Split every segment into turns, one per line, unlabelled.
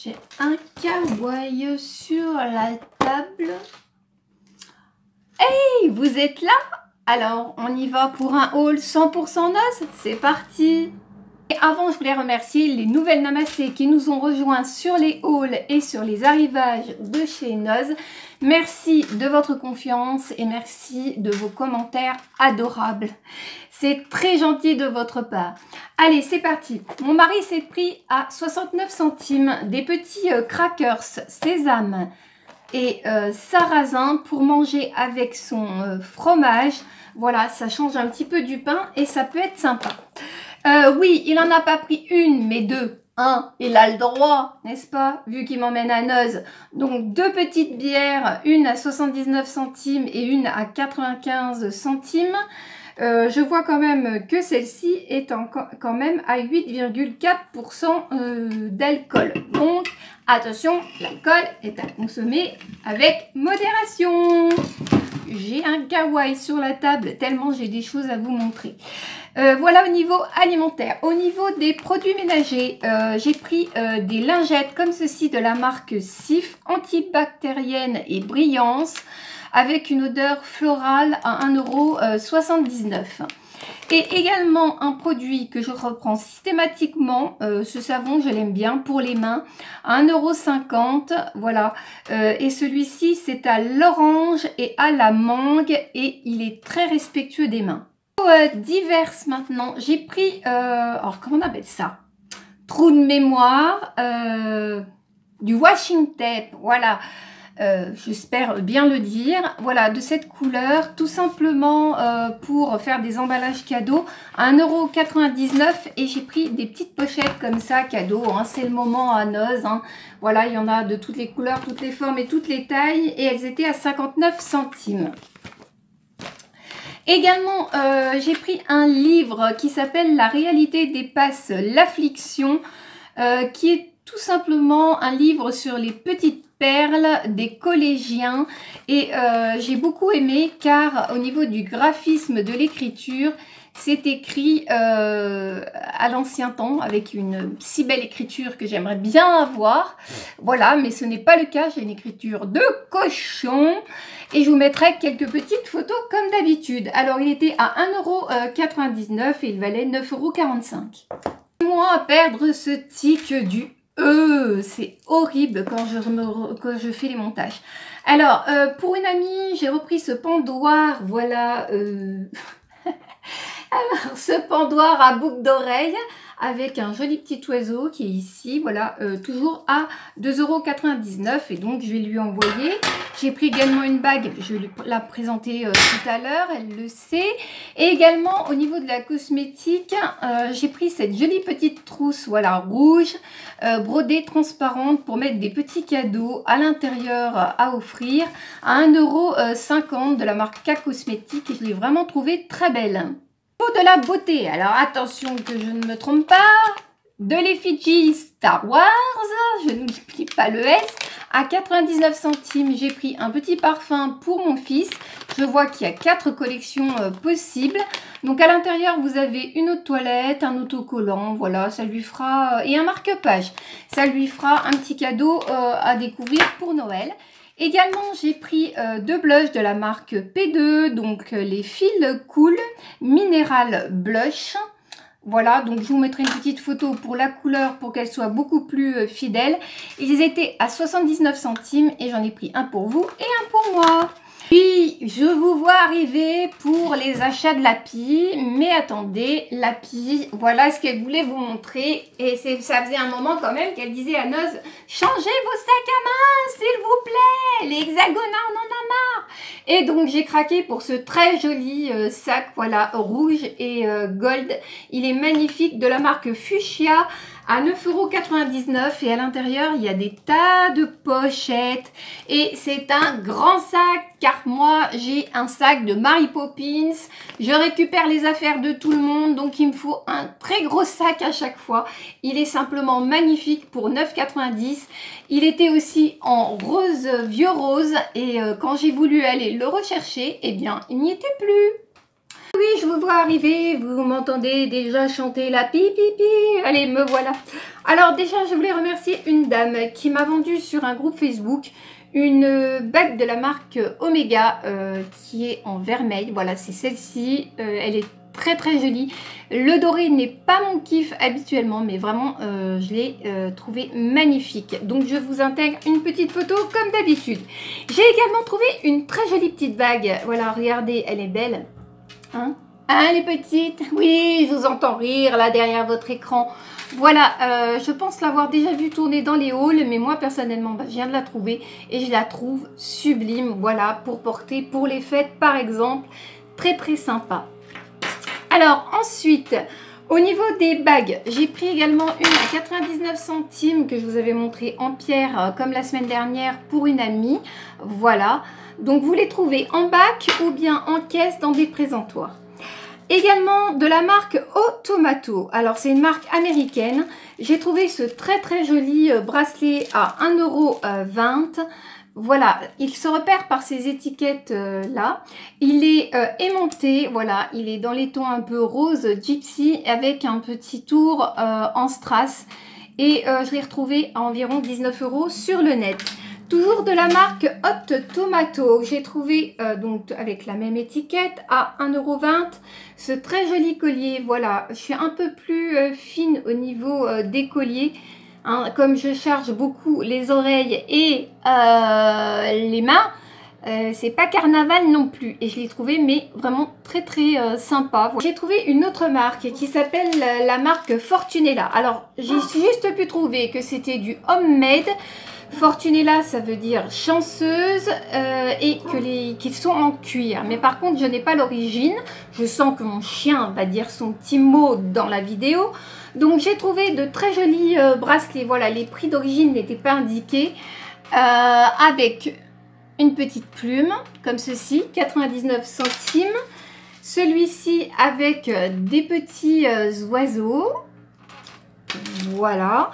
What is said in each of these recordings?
J'ai un kawaii sur la table. Hey, vous êtes là? Alors, on y va pour un haul 100% Noz? C'est parti! Et avant, je voulais remercier les nouvelles namastés qui nous ont rejoints sur les hauls et sur les arrivages de chez Noz. Merci de votre confiance et merci de vos commentaires adorables. C'est très gentil de votre part. Allez, c'est parti. Mon mari s'est pris à 69 centimes des petits crackers sésame et sarrasin pour manger avec son fromage. Voilà, ça change un petit peu du pain et ça peut être sympa. Oui, il n'en a pas pris une, mais deux. Il a le droit, n'est-ce pas, vu qu'il m'emmène à Noz. Donc, deux petites bières, une à 79 centimes et une à 95 centimes. Je vois quand même que celle-ci est quand même à 8,4% d'alcool. Donc, attention, l'alcool est à consommer avec modération. J'ai un kawaii sur la table, tellement j'ai des choses à vous montrer. Voilà au niveau alimentaire. Au niveau des produits ménagers, j'ai pris des lingettes comme ceci de la marque Cif, antibactérienne et brillance, avec une odeur florale à 1,79 €. Et également un produit que je reprends systématiquement, ce savon je l'aime bien pour les mains, à 1,50 €, voilà. Et celui-ci c'est à l'orange et à la mangue et il est très respectueux des mains. Diverses maintenant, j'ai pris, alors comment on appelle ça? Trou de mémoire, du washing tape, voilà. J'espère bien le dire, voilà, de cette couleur, tout simplement pour faire des emballages cadeaux à 1,99 € et j'ai pris des petites pochettes comme ça, cadeaux, hein, c'est le moment à Noz, hein. Voilà, il y en a de toutes les couleurs, toutes les formes et toutes les tailles et elles étaient à 59 centimes. Également, j'ai pris un livre qui s'appelle La réalité dépasse l'affliction, qui est tout simplement un livre sur les petites perles des collégiens et j'ai beaucoup aimé car au niveau du graphisme de l'écriture, c'est écrit à l'ancien temps avec une si belle écriture que j'aimerais bien avoir. Voilà, mais ce n'est pas le cas, j'ai une écriture de cochon et je vous mettrai quelques petites photos comme d'habitude. Alors, il était à 1,99 € et il valait 9,45 €. Moi à perdre ce tic du c'est horrible quand je fais les montages. Alors, pour une amie, j'ai repris ce pendoir, voilà. Alors, ce pendoir à boucle d'oreille avec un joli petit oiseau qui est ici, voilà, toujours à 2,99 € et donc je vais lui envoyer. J'ai pris également une bague, je vais lui la présenter tout à l'heure, elle le sait. Et également au niveau de la cosmétique, j'ai pris cette jolie petite trousse, voilà, rouge, brodée transparente pour mettre des petits cadeaux à l'intérieur à offrir à 1,50 € de la marque K Cosmétique et je l'ai vraiment trouvée très belle. De la beauté, alors attention que je ne me trompe pas, de l'effigie Star Wars, je n'oublie pas le S, à 99 centimes, j'ai pris un petit parfum pour mon fils, je vois qu'il y a 4 collections possibles, donc à l'intérieur vous avez une eau de toilette, un autocollant, voilà, ça lui fera, et un marque-page, ça lui fera un petit cadeau à découvrir pour Noël. Également, j'ai pris deux blushs de la marque P2, donc les Feel Cool Mineral Blush. Voilà, donc je vous mettrai une petite photo pour la couleur pour qu'elle soit beaucoup plus fidèle. Ils étaient à 79 centimes et j'en ai pris un pour vous et un pour moi. Puis, je vous vois arriver pour les achats de Lapi, mais attendez, Lapi, voilà ce qu'elle voulait vous montrer. Et ça faisait un moment quand même qu'elle disait à Noz, changez vos sacs à main, s'il vous plaît, les hexagonales, on en a marre. Et donc, j'ai craqué pour ce très joli sac, voilà, rouge et gold. Il est magnifique, de la marque Fuchsia, à 9,99 € et à l'intérieur il y a des tas de pochettes et c'est un grand sac car moi j'ai un sac de Mary Poppins, je récupère les affaires de tout le monde donc il me faut un très gros sac à chaque fois. Il est simplement magnifique pour 9,90 €. Il était aussi en rose, vieux rose et quand j'ai voulu aller le rechercher, eh bien il n'y était plus. Oui, je vous vois arriver, vous m'entendez déjà chanter la pipi. Allez, me voilà. Alors déjà, je voulais remercier une dame qui m'a vendu sur un groupe Facebook une bague de la marque Omega qui est en vermeil. Voilà, c'est celle-ci. Elle est très très jolie. Le doré n'est pas mon kiff habituellement, mais vraiment je l'ai trouvé magnifique. Donc je vous intègre une petite photo comme d'habitude. J'ai également trouvé une très jolie petite bague. Voilà, regardez, elle est belle. Hein, elle est petite. Oui, je vous entends rire là derrière votre écran. Voilà, je pense l'avoir déjà vue tourner dans les hauls, mais moi personnellement, je viens de la trouver et je la trouve sublime. Voilà, pour porter pour les fêtes par exemple. Très très sympa. Alors ensuite, au niveau des bagues, j'ai pris également une à 99 centimes que je vous avais montré en pierre comme la semaine dernière pour une amie. Voilà, donc vous les trouvez en bac ou bien en caisse dans des présentoirs. Également de la marque Automato. Alors c'est une marque américaine. J'ai trouvé ce très très joli bracelet à 1,20 €. Voilà, il se repère par ces étiquettes là. Il est aimanté, voilà, il est dans les tons un peu rose gypsy avec un petit tour en strass. Et je l'ai retrouvé à environ 19 € sur le net. Toujours de la marque Automato, j'ai trouvé donc avec la même étiquette à 1,20 € ce très joli collier. Voilà, je suis un peu plus fine au niveau des colliers. Hein, comme je charge beaucoup les oreilles et les mains, c'est pas carnaval non plus. Et je l'ai trouvé mais vraiment très très sympa. Voilà. J'ai trouvé une autre marque qui s'appelle la marque Fortunella. Alors j'ai juste pu trouver que c'était du homemade. Fortunella, ça veut dire chanceuse et qu'ils sont en cuir. Mais par contre, je n'ai pas l'origine. Je sens que mon chien va dire son petit mot dans la vidéo. Donc, j'ai trouvé de très jolis bracelets. Voilà, les prix d'origine n'étaient pas indiqués. Avec une petite plume, comme ceci, 99 centimes. Celui-ci avec des petits oiseaux. Voilà.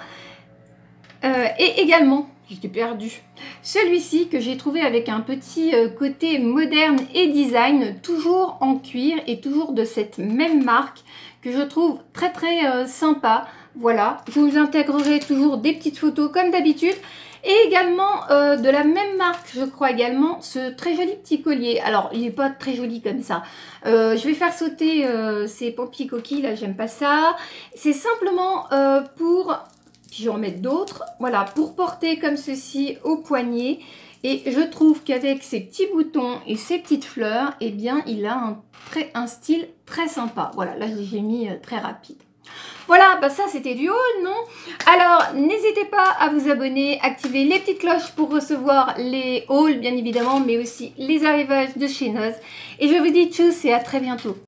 Et également... J'étais perdue. Celui-ci que j'ai trouvé avec un petit côté moderne et design, toujours en cuir et toujours de cette même marque que je trouve très très sympa. Voilà, je vous intégrerai toujours des petites photos comme d'habitude. Et également de la même marque, je crois également, ce très joli petit collier. Alors, il n'est pas très joli comme ça. Je vais faire sauter ces pompiers coquilles, là, j'aime pas ça. C'est simplement pour... Puis je vais en mettre d'autres, voilà, pour porter comme ceci au poignet. Et je trouve qu'avec ces petits boutons et ces petites fleurs, eh bien, il a un style très sympa. Voilà, là, j'ai mis très rapide. Voilà, bah ça, c'était du haul, non? Alors, n'hésitez pas à vous abonner, activer les petites cloches pour recevoir les hauls, bien évidemment, mais aussi les arrivages de chez Noz. Et je vous dis tchuss et à très bientôt.